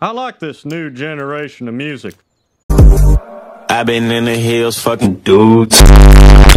I like this new generation of music. I've been in the hills fucking dudes.